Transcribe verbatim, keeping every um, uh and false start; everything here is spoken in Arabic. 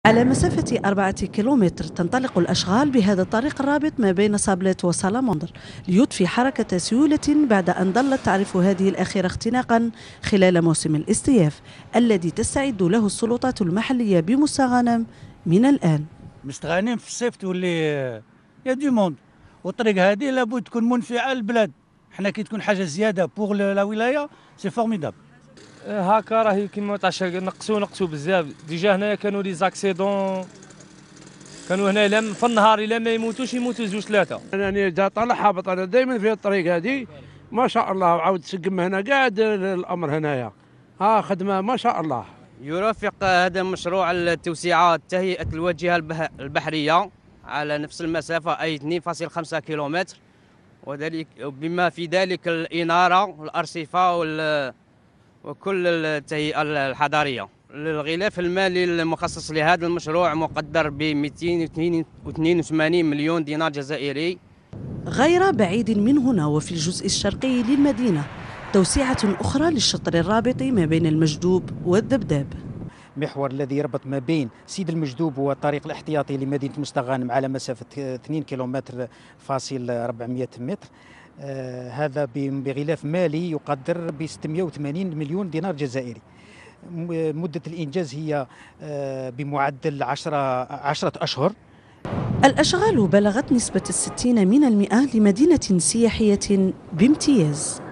على مسافة أربعة كيلومتر تنطلق الأشغال بهذا الطريق الرابط ما بين صابلات وسالامندر ليضفي حركة سيولة بعد أن ظلت تعرف هذه الأخيرة اختناقا خلال موسم الاستياف الذي تستعد له السلطات المحلية بمستغانم من الآن. مستغانم في الصيف تولي يا دي موند، والطريق هذه لابد تكون منفعة للبلاد. حنا كي تكون حاجة زيادة بوغ لا ولاية سي فورميدابل. هكا راهي كيما تعشى نقصوا نقصوا بزاف. ديجا هنايا كانوا لي زاكسيدون، كانوا هنا الا في النهار الا ما يموتوش يموتوا زوج ثلاثه. انا جا طالع هابط، انا دائما في الطريق هذه ما شاء الله، وعاود سقم هنا قاعد الامر هنايا ها خدمه ما شاء الله. يرافق هذا مشروع التوسعه تهيئه الواجهه البحريه على نفس المسافه اي اثنين فاصلة خمسة كيلومتر، وذلك بما في ذلك الاناره والارصفه وال وكل التهيئة الحضارية. الغلاف المالي المخصص لهذا المشروع مقدر ب مئتين واثنين وثمانين مليون دينار جزائري. غير بعيد من هنا وفي الجزء الشرقي للمدينة توسعة أخرى للشطر الرابط ما بين المجدوب والذبذاب. محور الذي يربط ما بين سيد المجدوب والطريق الاحتياطي لمدينة مستغانم على مسافة اثنين كيلومتر فاصل أربعمئة متر. آه هذا بغلاف مالي يقدر ب ستمئة وثمانين مليون دينار جزائري. مدة الإنجاز هي آه بمعدل عشرة عشرة أشهر. الأشغال بلغت نسبة الستين من المئة لمدينة سياحية بامتياز.